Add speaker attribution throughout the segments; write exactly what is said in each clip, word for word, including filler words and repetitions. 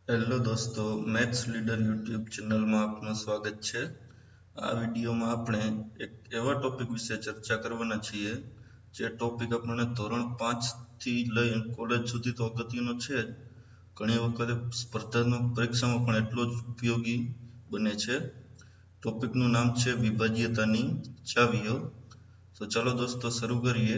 Speaker 1: Hello દોસ્તો, maths leader YouTube ચેનલમાં આપનું સ્વાગત છે। આ વિડીયોમાં આપણે એક એવા ટોપિક વિશે ચર્ચા કરવાના છીએ જે ટોપિક આપણને ધોરણ પાંચ થી લઈ કોલેજ સુધી તો અગત્યનો છે જ, ઘણી વખત સ્પર્ધાત્મક પરીક્ષામાં પણ એટલો જ ઉપયોગી બને છે। ટોપિકનું નામ છે વિભાજ્યતાની ચાવીઓ। તો ચાલો દોસ્તો શરૂ કરીએ।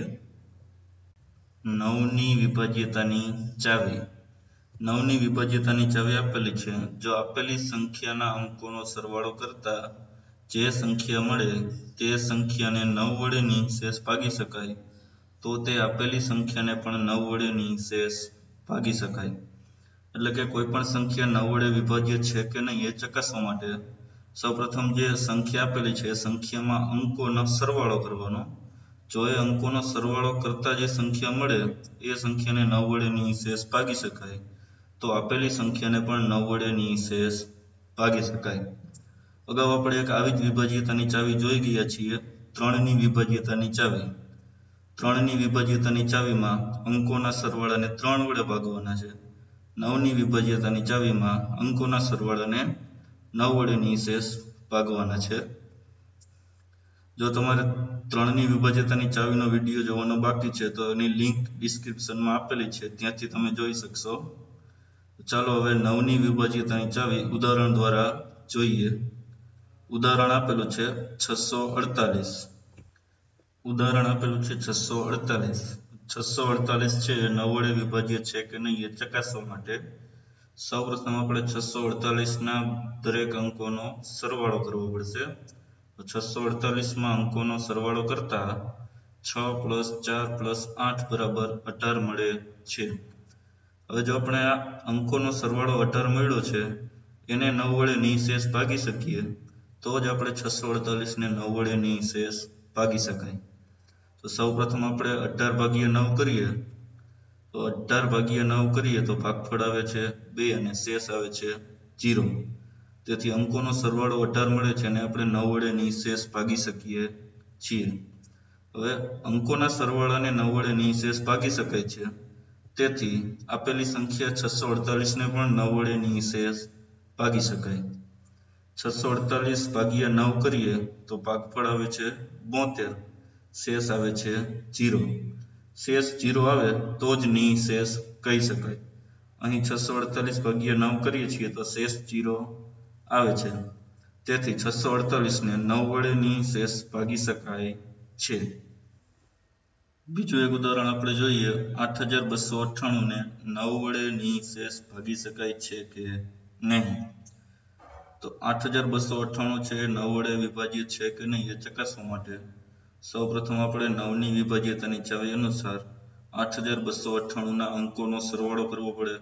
Speaker 1: નવની વિભાજ્યતાની ચાવી। નવની વિભાજ્યતાની ચાવી આપેલી છે। જો આપેલી સંખ્યાના અંકોનો સરવાળો કરતા જે સંખ્યા મળે તે સંખ્યાને નવ વડે નિઃશેષ ભાગી શકાય તો તે આપેલી સંખ્યાને પણ નવ વડે નિઃશેષ ભાગી શકાય। એટલે કે કોઈ પણ સંખ્યા નવ વડે વિભાજ્ય છે કે નહીં એ ચકાસવા માટે સૌપ્રથમ જે સંખ્યા આપેલી છે એ સંખ્યામાં અંકોનો સરવાળો કરવાનો। જો એ અંકોનો સરવાળો કરતા જે સંખ્યા મળે એ સંખ્યાને નવ વડે નિઃશેષ ભાગી શકાય તો આપેલી સંખ્યાને પણ નવ વડે નિઃશેષ ભાગી શકાય। અગાઉ આપણે એક આવી જ વિભાજ્યતાની ચાવી જોઈ ગયા છીએ, ત્રણની વિભાજ્યતાની ચાવી। ત્રણની વિભાજ્યતાની ચાવીમાં અંકોના સરવાળાને ત્રણ વડે ભાગવાના છે। નવની વિભાજ્યતાની ચાવીમાં અંકોના સરવાળાને નવ વડે નિઃશેષ ભાગવાના છે। જો તમારે ત્રણની વિભાજ્યતાની ચાવીનો વિડીયો જોવાનો બાકી છે તો એની લિંક ડિસ્ક્રિપ્શનમાં આપેલી છે, ત્યાંથી તમે જોઈ શકશો। ચાલો હવે નવની વિભાજ્યતાની ચાવી ઉદાહરણ દ્વારા જોઈએ। ઉદાહરણ આપેલું છે છસો અડતાલીસ। ઉદાહરણ આપેલું છે છસો અડતાલીસ। છસો અડતાલીસ છે એ નવ વડે વિભાજ્ય છે કે નહીં એ ચકાસવા માટે સૌપ્રથમ આપણે છસો અડતાલીસ ના દરેક અંકોનો સરવાળો કરવો પડશે। છસો અડતાલીસ માં અંકોનો સરવાળો કરતા છ પ્લસ ચાર પ્લસ આઠ બરાબર અઢાર મળે છે। હવે જો આપણે આ અંકોનો સરવાળો અઢાર મળ્યો છે એને નવ વડે નિઃશેષ ભાગી શકીએ તો જ આપણે છસો અડતાલીસ ને નવ વડે નિઃશેષ ભાગી શકાય। તો સૌપ્રથમ આપણે અઢાર ભાગ્યા નવ કરીએ તો અઢાર ભાગ્યા નવ કરીએ તો ભાગફળ આવે છે બે અને શેષ આવે છે જીરો। તેથી અંકોનો સરવાળો અઢાર મળે છે અને આપણે નવ વડે નિઃશેષ ભાગી શકીએ છીએ। હવે અંકોના સરવાળાને નવ વડે નિઃશેષ ભાગી શકાય છે, તેથી આપેલી સંખ્યા છસો અડતાલીસ ને પણ નવ વડે નિઃશેષ ભાગી શકાય। છસો અડતાલીસ ભાગ્યા નવ કરીએ તો ભાગફળ આવે છે બોતેર, શેષ આવે છે જીરો। શેષ જીરો આવે તો જ નિઃશેષ કહી શકાય। અહીં છસો અડતાલીસ ભાગ્યા નવ કરીએ છીએ તો શેષ જીરો આવે છે, તેથી છસો અડતાલીસ ને નવ વડે નિઃશેષ ભાગી શકાય છે। બીજું એક ઉદાહરણ આપણે જોઈએ। આઠ હજાર બસો અઠ્ઠાણું ને નવ વડે નિઃશેષ ભાગી શકાય છે કે નહીં। તો આઠ હજાર બસો અઠ્ઠાણું છે એ નવ વડે વિભાજ્ય છે કે નહીં એ ચકાસવા માટે સૌપ્રથમ આપણે નવની વિભાજ્યતાની ચાવી અનુસાર આઠ હજાર બસો અઠ્ઠાણું ના અંકોનો સરવાળો કરવો પડે।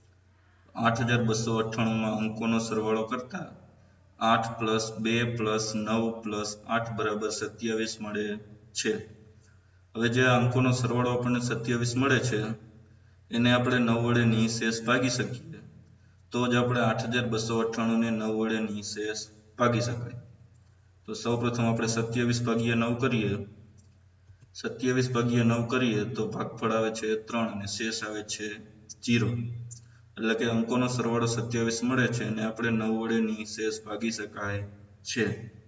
Speaker 1: આઠ હજાર બસો અઠ્ઠાણું માં અંકોનો સરવાળો કરતા આઠ પ્લસ બે પ્લસ નવ પ્લસ આઠ બરાબર સત્યાવીસ મળે છે। હવે જે અંકોનો સરવાળો આપણને સત્યાવીસ મળે છે એને આપણે નવ વડે નિઃશેષ ભાગી શકીએ તો જ આપણે આઠ હજાર બસો અઠ્ઠાણું ને નવ વડે નિઃશેષ ભાગી શકાય। તો સૌપ્રથમ આપણે સત્યાવીસ ભાગ્યા નવ કરીએ સત્યાવીસ ભાગ્યા નવ કરીએ તો ભાગફળ આવે છે ત્રણ અને શેષ આવે છે જીરો। એટલે કે અંકોનો સરવાળો સત્યાવીસ મળે છે અને આપણે નવ વડે નિઃશેષ ભાગી શકાય છે।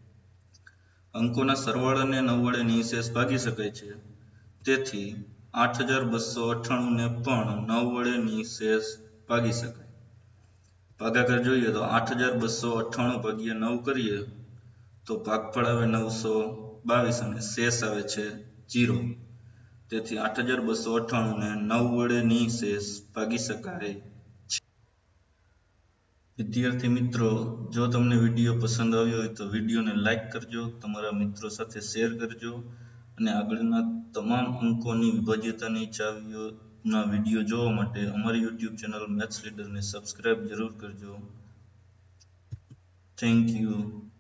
Speaker 1: અંકોના સરવાળાને નવ વડે નિઃશેષ ભાગી શકાય છે, તેથી આઠ હજાર બસો અઠ્ઠાણું ને પણ નવ વડે નિઃશેષ ભાગી શકાય। ભાગાકાર જોઈએ તો આઠ હજાર બસો અઠ્ઠાણું ભાગ્યા નવ કરીએ તો ભાગફળ આવે નવસો બાવીસ અને શેષ આવે છે જીરો। તેથી આઠ હજાર બસો અઠ્ઠાણું ને નવ વડે નિઃશેષ ભાગી શકાય છે। વિદ્યાર્થી મિત્રો, જો તમને વિડીયો પસંદ આવ્યો હોય તો વિડીયોને લાઈક કરજો, તમારા મિત્રો સાથે શેર કરજો અને આગળના તમામ અંકોની વિભાજ્યતાની ચાવીઓના વિડીયો જોવા માટે અમારી યુટ્યુબ ચેનલ મેથ્સ લીડરને સબસ્ક્રાઇબ જરૂર કરજો। Thank you.